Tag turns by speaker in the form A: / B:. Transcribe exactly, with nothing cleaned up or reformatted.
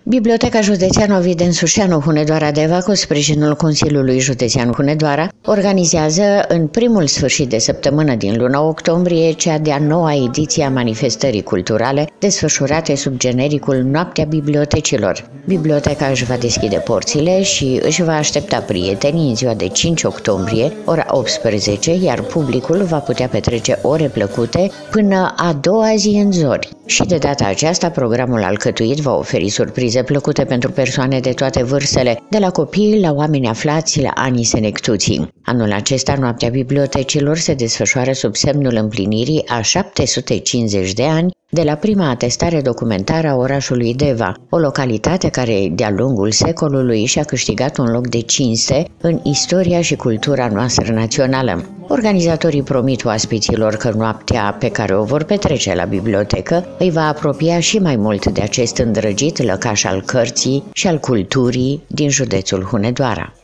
A: Biblioteca Județeană Ovid Ensușeanu Hunedoara Deva, cu sprijinul Consiliului Județean Hunedoara, organizează în primul sfârșit de săptămână din luna octombrie cea de-a noua ediție a manifestării culturale desfășurate sub genericul Noaptea Bibliotecilor. Biblioteca își va deschide porțile și își va aștepta prietenii în ziua de cinci octombrie, ora optsprezece, iar publicul va putea petrece ore plăcute până a doua zi în zori. Și de data aceasta, programul alcătuit va oferi surprize plăcute pentru persoane de toate vârstele, de la copii la oameni aflați la anii senectuții. Anul acesta, Noaptea Bibliotecilor se desfășoară sub semnul împlinirii a șapte sute cincizeci de ani de la prima atestare documentară a orașului Deva, o localitate care, de-a lungul secolului, și-a câștigat un loc de cinste în istoria și cultura noastră națională. Organizatorii promit oaspeților că noaptea pe care o vor petrece la bibliotecă îi va apropia și mai mult de acest îndrăgit lăcaș al cărții și al culturii din județul Hunedoara.